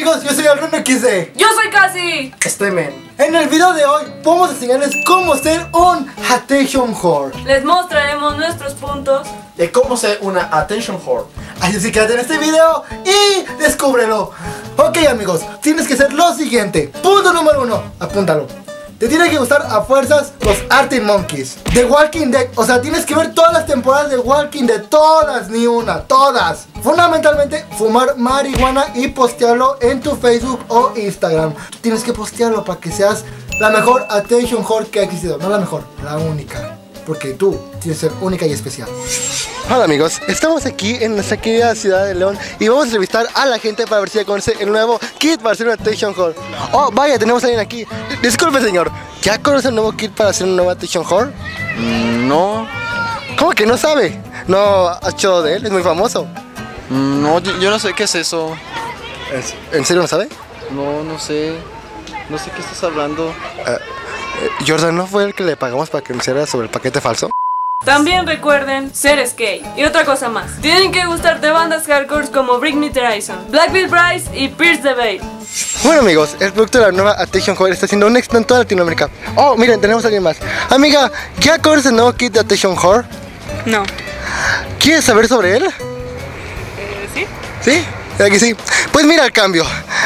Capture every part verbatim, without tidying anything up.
amigos, yo soy Alron X D. Yo soy Casi. Estoy men. En el video de hoy vamos a enseñarles cómo ser un attention whore. Les mostraremos nuestros puntos de cómo ser una attention whore. Así que quédate en este video y descúbrelo. Ok amigos, tienes que hacer lo siguiente. Punto número uno, apúntalo. Te tiene que gustar a fuerzas los Arctic Monkeys, The Walking Dead. O sea, tienes que ver todas las temporadas de Walking Dead. Todas, ni una, todas. Fundamentalmente, fumar marihuana y postearlo en tu Facebook o Instagram. Tú tienes que postearlo para que seas la mejor attention whore que ha existido. No la mejor, la única. Porque tú tienes que ser única y especial. Hola amigos, estamos aquí en nuestra querida ciudad de León y vamos a entrevistar a la gente para ver si ya conoce el nuevo kit para ser una attention whore. Oh, vaya, tenemos a alguien aquí. Disculpe señor, ¿ya conoce el nuevo kit para ser una nueva attention whore? Mm, no. ¿Cómo que no sabe? ¿No has hecho de él? Es muy famoso. Mm, no, yo, yo no sé qué es eso. ¿En serio no sabe? No, no sé. No sé qué estás hablando. Uh, eh, Jordan, ¿no fue el que le pagamos para que nos hiciera sobre el paquete falso? También recuerden ser skate. Y otra cosa más, tienen que gustarte bandas hardcore como Bring Me the Horizon, Black Veil Brides y Pierce the Veil. Bueno amigos, el producto de la nueva Attention Whore está haciendo un éxito en toda Latinoamérica. Oh, miren, tenemos a alguien más. Amiga, ¿ya conoces el nuevo kit de Attention Whore? No. ¿Quieres saber sobre él? Eh, ¿Sí? ¿Sí? Aquí sí. Pues mira el cambio.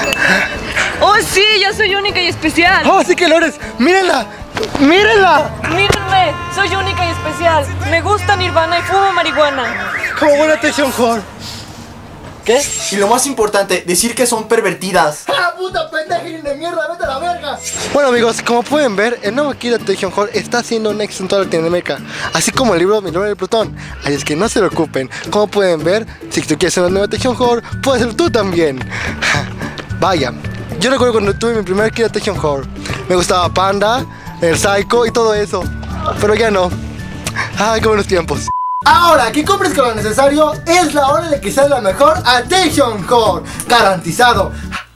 Oh sí, yo soy única y especial. Oh, sí que lo eres. Mírenla. ¡Mírenla! Mírenme, soy única y especial. Me gusta Nirvana y fumo marihuana. Como buena attention whore. ¿Qué? Y lo más importante, decir que son pervertidas. ¡Ah, puta pendeja de mierda! ¡Vete a la verga! Bueno amigos, como pueden ver, el nuevo kit de Attention Whore está haciendo un éxito en toda Latinoamérica, así como el libro Mi nombre del Plutón. Así es que no se preocupen. Como pueden ver, si tú quieres ser una nueva Attention Whore, puedes ser tú también. Vaya, yo recuerdo cuando tuve mi primer kit de Attention Whore. Me gustaba Panda, el Psycho y todo eso, pero ya no. Ay, qué buenos tiempos. Ahora que compres con lo necesario, es la hora de que seas la mejor attention whore. Garantizado.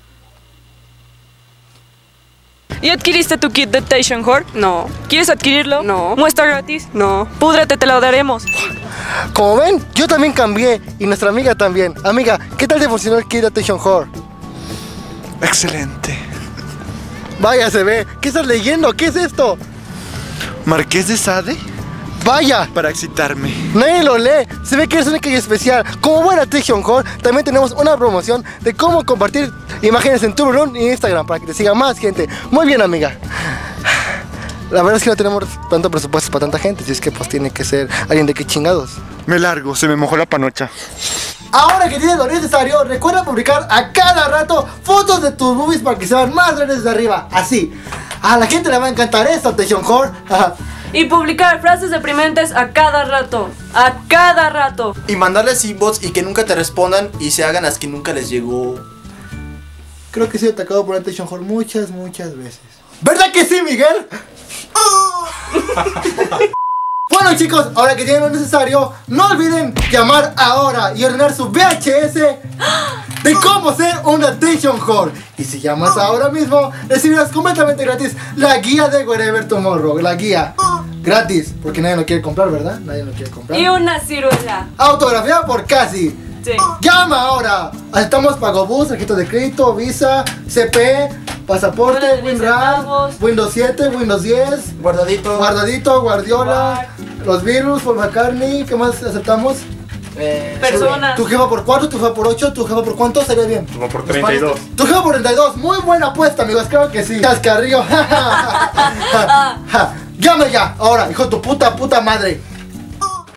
¿Y adquiriste tu kit de Attention Whore? No. ¿Quieres adquirirlo? No. ¿Muestra gratis? No. Púdrete, te lo daremos. Como ven, yo también cambié y nuestra amiga también. Amiga, ¿qué tal te funcionó el kit de Attention Whore? Excelente. Vaya, se ve. ¿Qué estás leyendo? ¿Qué es esto? Marqués de Sade. Vaya. Para excitarme. Nadie lo lee. Se ve que eres única y especial. Como buena attention whore, también tenemos una promoción de cómo compartir imágenes en tu blog y Instagram para que te siga más gente. Muy bien, amiga. La verdad es que no tenemos tanto presupuesto para tanta gente, si es que pues tiene que ser alguien de qué chingados. Me largo, se me mojó la panocha. Ahora que tienes lo necesario, recuerda publicar a cada rato fotos de tus boobies para que se vean más grandes de arriba. Así. A la gente le va a encantar esto, attention whore. Y publicar frases deprimentes a cada rato. A cada rato. Y mandarles inbox y que nunca te respondan y se hagan las que nunca les llegó. Creo que he sido atacado por attention whore muchas, muchas veces. ¿Verdad que sí, Miguel? Bueno chicos, ahora que tienen lo necesario, no olviden llamar ahora y ordenar su V H S de cómo ser una attention whore. Y si llamas ahora mismo, recibirás completamente gratis la guía de Wherever Tomorrow. La guía gratis, porque nadie lo quiere comprar, ¿verdad? Nadie lo quiere comprar. Y una ciruela. Autografiada por Casi. Sí. Llama ahora. Aceptamos Pagobús, tarjeta de crédito, Visa, C P, pasaporte, WinRAR, Windows siete, Windows diez, Guardadito. Guardadito, Guardiola, los virus, Paul McCartney. ¿Qué más aceptamos? Eh, Personas. Tu jefa por cuatro, tu jefa por ocho, tu jefa por cuánto estaría bien. Como por treinta y dos. Tu jefa por treinta y dos. Muy buena apuesta, amigos. Creo que sí. Cascarrillo. Llame ya. Ahora, hijo de tu puta, puta madre.